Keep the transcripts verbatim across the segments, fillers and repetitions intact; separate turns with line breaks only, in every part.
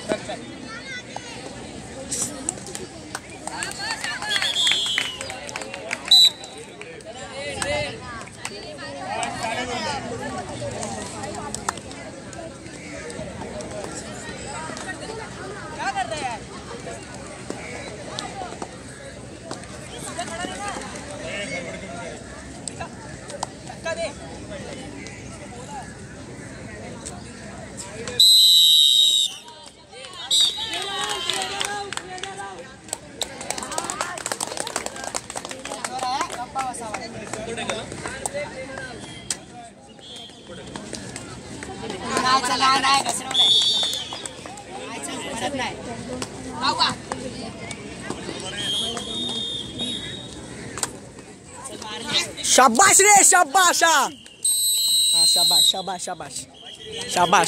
शाबाश रे शाबाश। हाँ शाबाश शाबाश शाबाश शाबाश।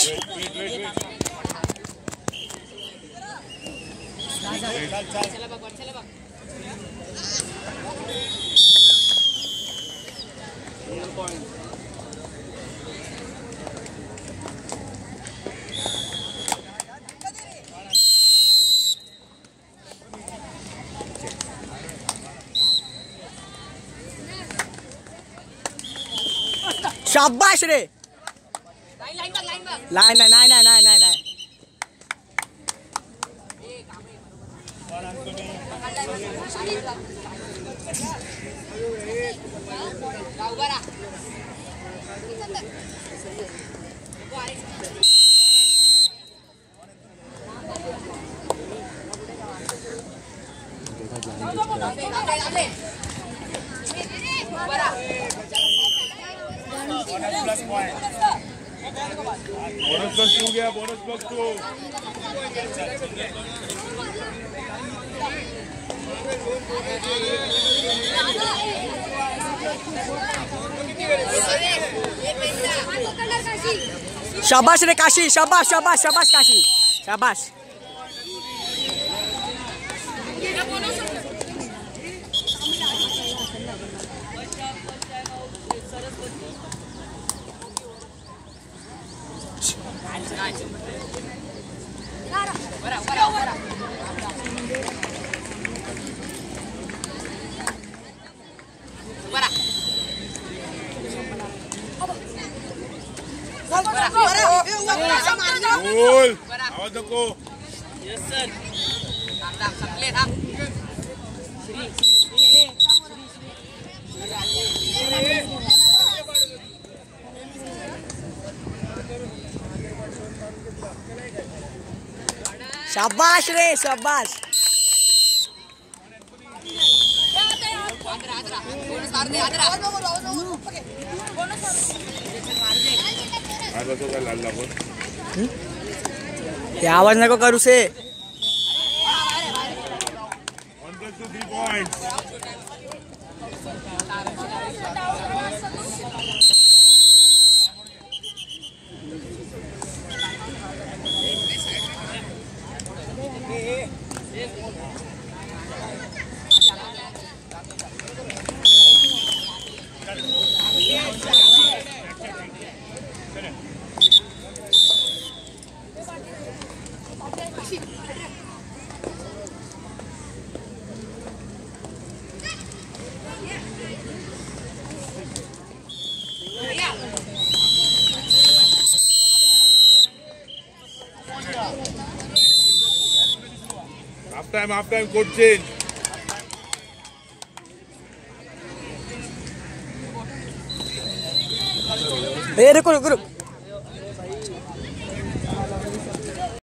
शाबाश रे। Line line line line line line.
Plus point bonus plus two गया बोनस प्लस टू।
शाबाश रे काशी। शाबाश शाबाश शाबाश काशी शाबाश।
गोल आवाज दको।
Yes sir. दाम संपले दाम।
शाबाश रे शाबाश। ते आवाज नको करू से।
Half time, half time, good change.
ए रुको रुको रुको।